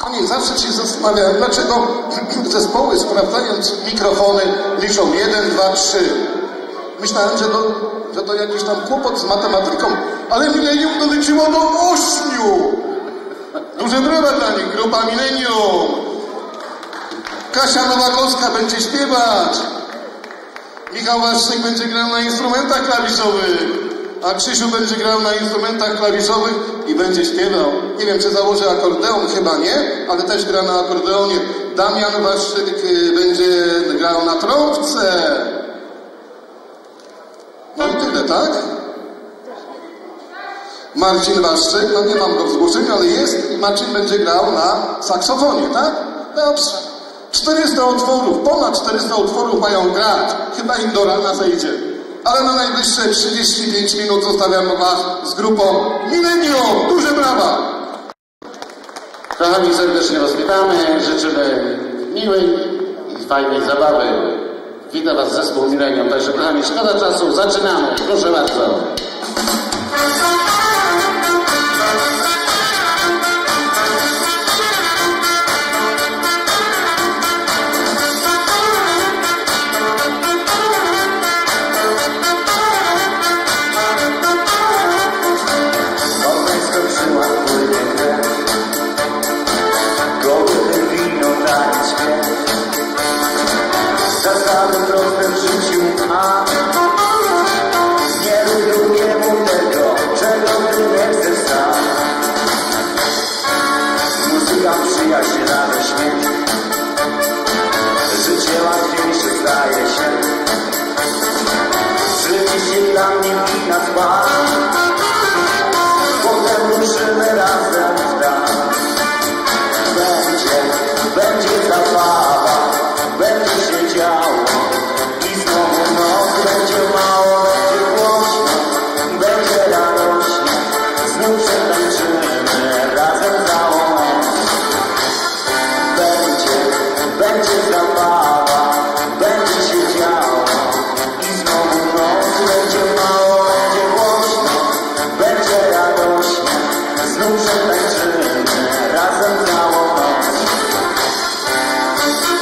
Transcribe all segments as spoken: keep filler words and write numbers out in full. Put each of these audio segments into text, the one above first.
Nie, zawsze się zastanawiałem, dlaczego zespoły, sprawdzając mikrofony, liczą jeden, dwa, trzy. Myślałem, że to, że to jakiś tam kłopot z matematyką, ale Millennium doliczyło do ośmiu. Duże brawa dla nich, grupa Millennium. Kasia Nowakowska będzie śpiewać. Michał Waszczyk będzie grał na instrumentach klawiszowych. A Krzysiu będzie grał na instrumentach klawiszowych i będzie śpiewał. Nie wiem, czy założy akordeon, chyba nie, ale też gra na akordeonie. Damian Waszczyk będzie grał na trąbce. No i tyle, tak? Marcin Waszczyk, no nie mam go w zgłoszeniu, ale jest i Marcin będzie grał na saksofonie, tak? Dobrze. czterysta utworów, ponad czterysta utworów mają grać. Chyba im do rana zejdzie. Ale na najbliższe trzydzieści pięć minut zostawiam Was z grupą Millennium. Duże brawa! Kochani, serdecznie Was witamy. Życzymy miłej i fajnej zabawy. Witam Was zespół Millennium. Także kochani, szkoda czasu. Zaczynamy. Proszę bardzo. Życie łatwiejsze staje się. Życie się dla mnie wina dwa. Potem ruszymy razem w dal. Będzie, będzie zabawa, będzie się działo. I znowu noc będzie mało, będzie głośno, będzie radośnie. Znów się tańczymy razem całą noc. Będzie, będzie zabawa, będzie się działo. I znowu noc będzie mało, będzie głośno, będzie radośnie. Znów się tańczymy razem całą noc.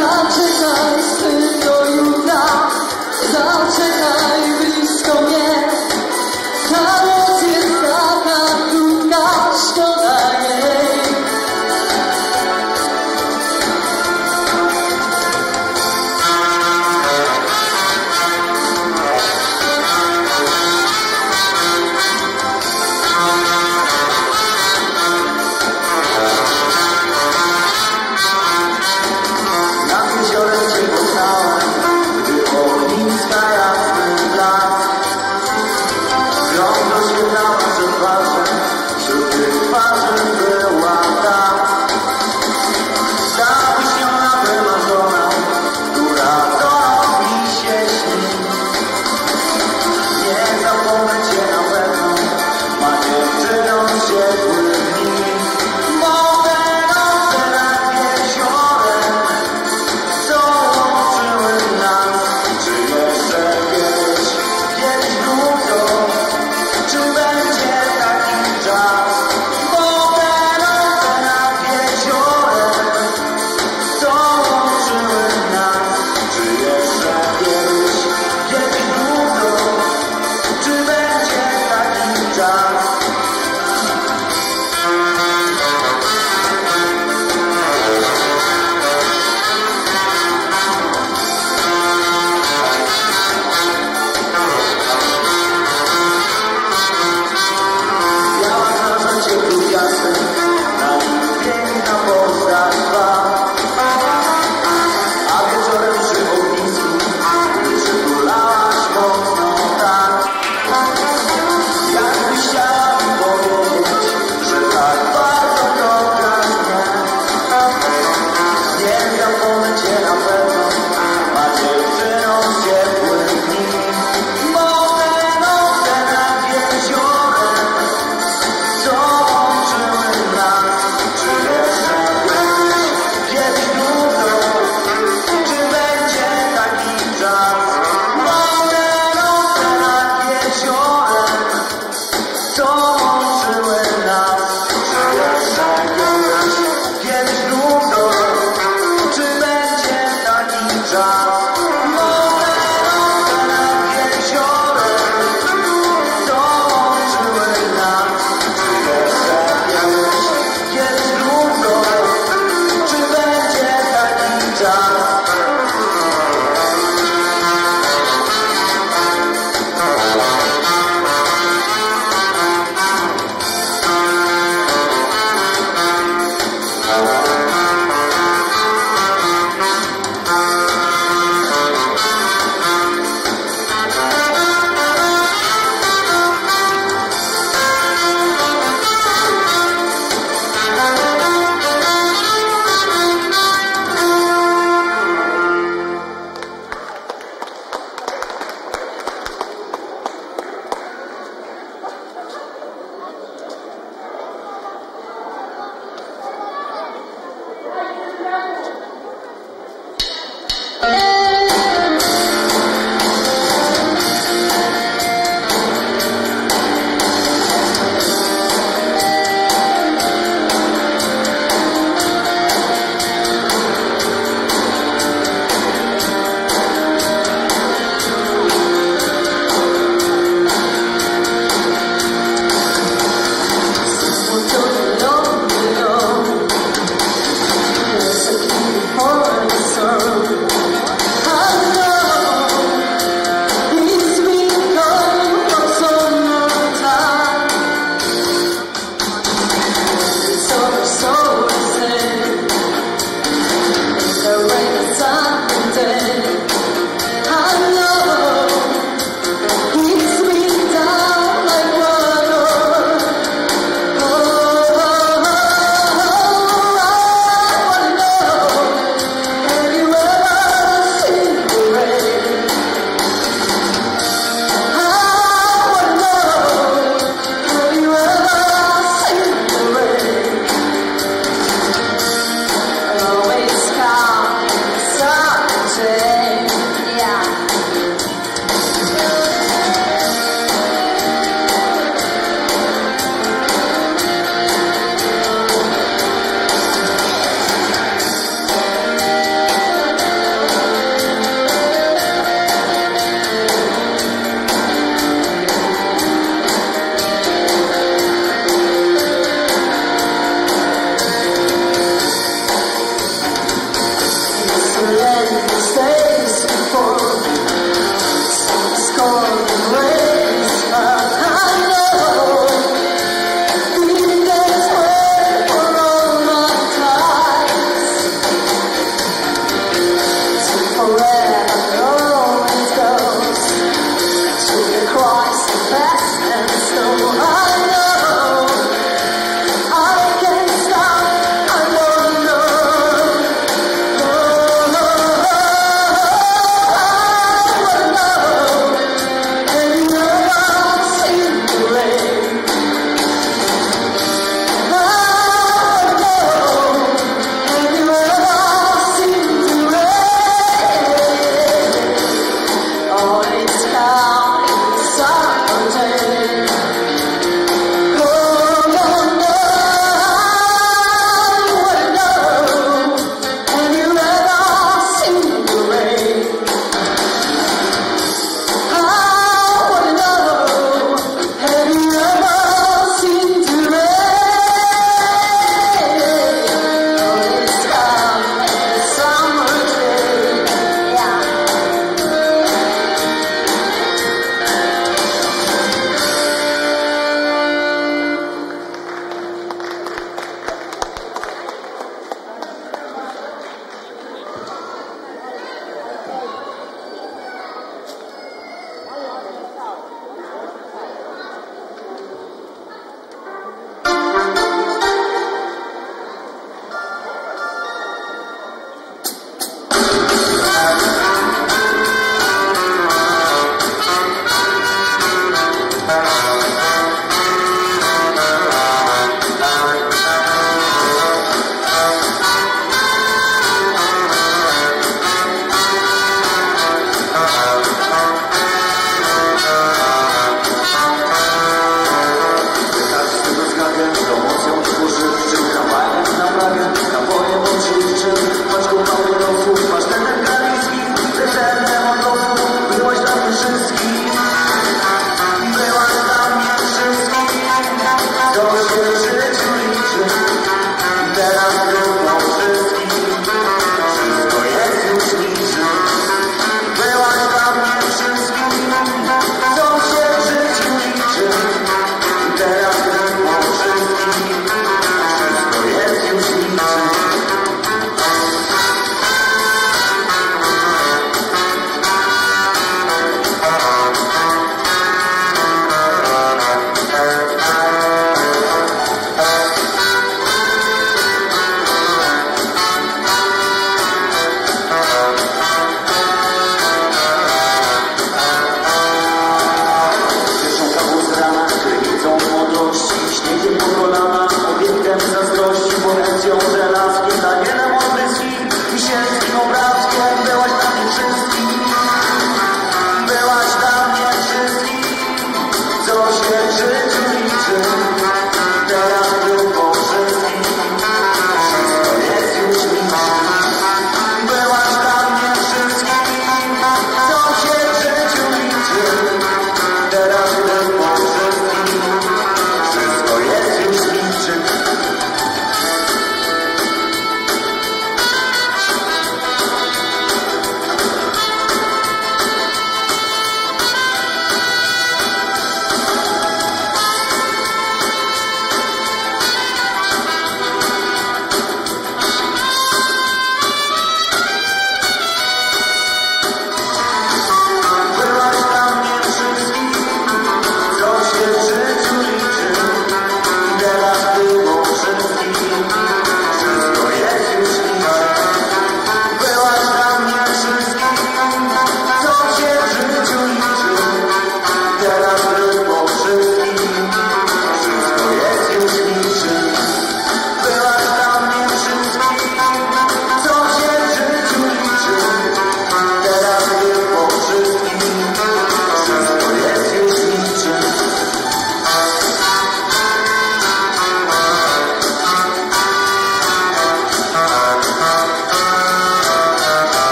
Zaczekaj, syn, do jutra. Zaczekaj blisko mnie. Ta noc jest taka krótka, szkoda jej. Nad jeziorem cię poznałem, gdy ogniska jasny blask. Gwiazda świetlała się twarzą, wśród tych twarzy była ta. Ta wyśniona, wymarzona, która do mi się śni. Nie zapomnę cię na pewno, ma dziewczyną ciepły dni. Bo te noce nad jeziorem co łączyły nas. Czy jeszcze kiedyś, kiedyś długo, czy będzie taki czas? Bo te noce nad jeziorem co łączyły nas. Czy jeszcze kiedyś, kiedyś długo, czy będzie taki czas? Biała plaża ciepłych jasnych, na nim piękna postać twa. A wieczorem przy ognisku, gdy przytulałaś mocno tak. Jakbyś chciała mi powiedzieć, że tak bardzo kochasz mnie. Nie zapomnę cię na pewno, ma dziewczyną ciepłych dni. Bo te noce nad jeziorem co łączyły nas. Czy jeszcze kiedyś, kiedyś długo, czy będzie taki czas? Bo te noce nad jeziorem co łączyły nas. Czy jeszcze kiedyś, kiedyś długo, czy będzie taki czas? Bo te noce nad jeziorem co łączyły nas. Czy jeszcze kiedyś, kiedyś długo, czy będzie taki czas? Stop.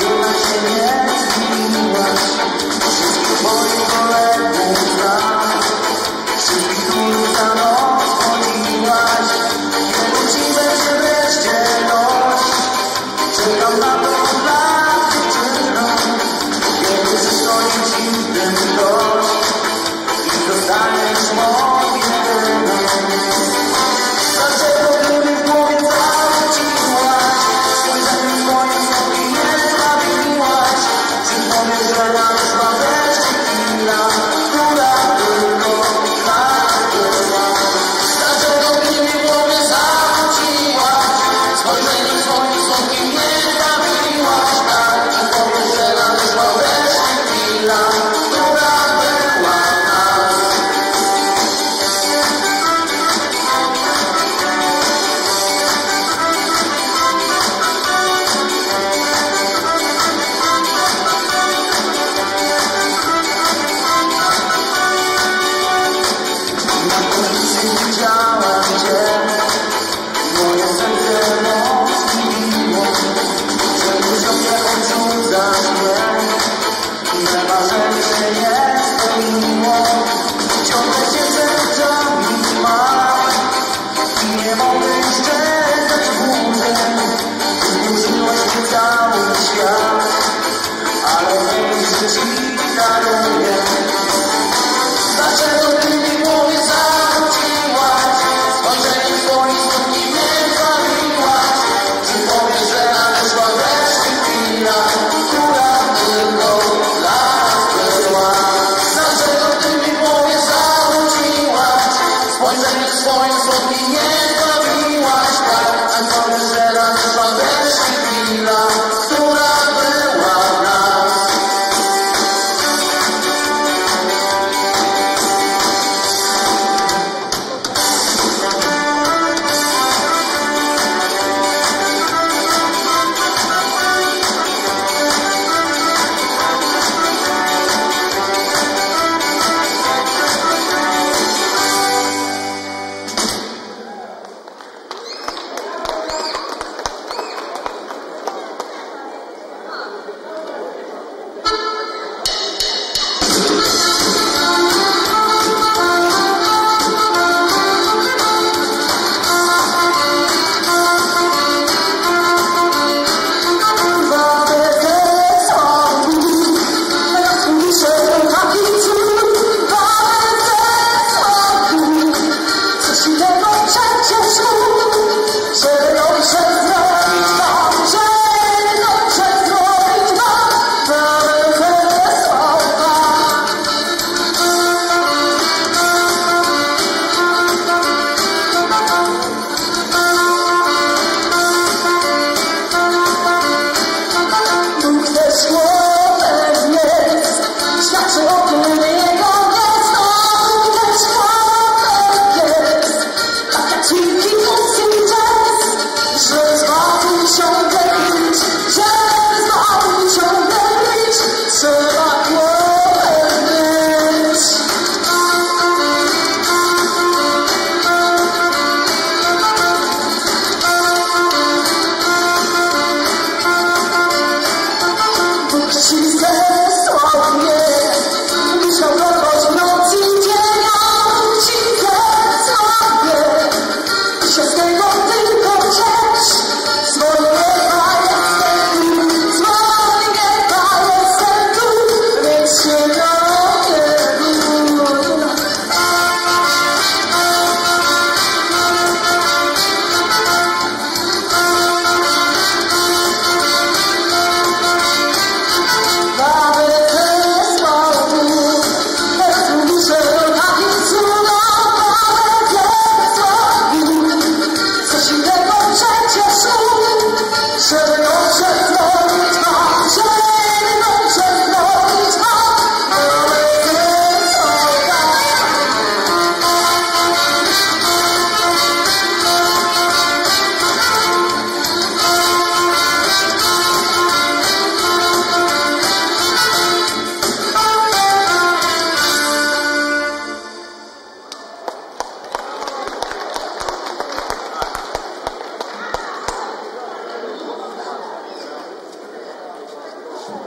tyle się nie zmieniłaś. Wszystkich twoich kolegów znam, wszystkich, których za noc chodziłaś. Kiedy ci będzie wreszcie dość, czekam na to lat dziewczyną. Kiedy przystoi ci w tym ktoś i zostaniesz moją jedyną. Dlaczego ty mnie w głowie zarzuciłaś? Spojrzenie moje sobie nie zbawiłaś. Czy powiesz, że ja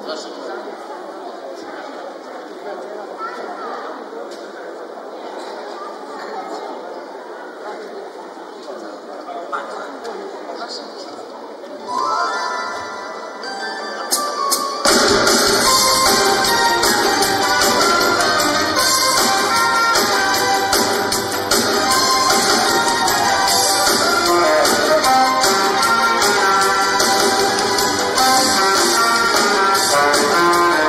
Proszę. Thank you.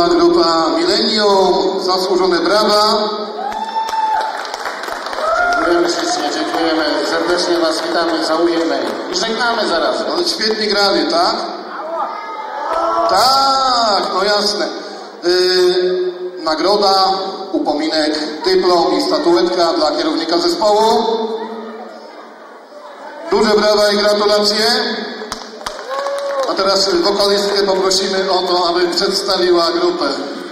przedstawiła grupa Millennium. Zasłużone brawa. Dziękujemy ślicznie, dziękujemy. Serdecznie was witamy, całujemy i żegnamy zaraz. Ale świetnie grali, tak? Tak, no jasne. Yy, nagroda, upominek, dyplom i statuetka dla kierownika zespołu. Duże brawa i gratulacje. A teraz wokalistkę poprosimy o to, aby przedstawiła grupę.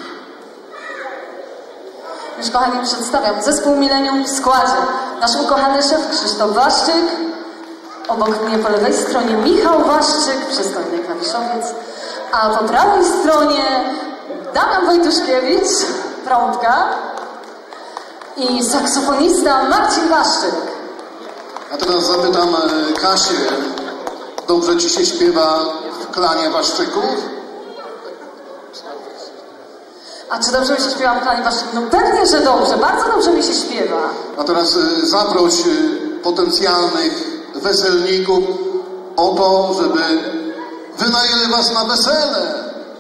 Już kochani, przedstawiam zespół Millennium w składzie. Nasz ukochany szef Krzysztof Waszczyk, obok mnie po lewej stronie Michał Waszczyk, przystojny klawiszowiec, a po prawej stronie Damian Wojtuszkiewicz, trąbka, i saksofonista Marcin Waszczyk. A teraz zapytam Kasię, dobrze ci się śpiewa w klanie Waszczyków? A czy dobrze mi się śpiewa w klanie Waszczyków? No pewnie, że dobrze, bardzo dobrze mi się śpiewa. A teraz y, zaproś y, potencjalnych weselników o to, żeby wynajęli was na wesele.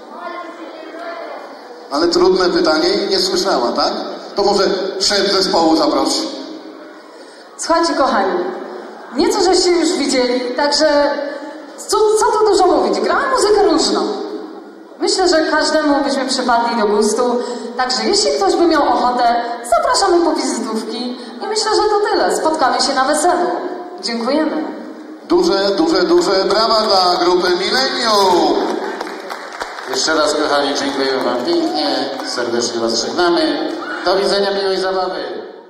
Ale trudne pytanie, nie słyszała, tak? To może szef zespołu zaprosi. Słuchajcie, kochani, nieco żeście już widzieli, także co, co tu dużo mówić, gramy muzykę różną. Myślę, że każdemu byśmy przypadli do gustu, także jeśli ktoś by miał ochotę, zapraszamy po wizytówki i myślę, że to tyle. Spotkamy się na weselu. Dziękujemy. Duże, duże, duże brawa dla grupy Millennium. Jeszcze raz, kochani, dziękujemy wam pięknie, serdecznie was żegnamy. Do widzenia, miłej zabawy.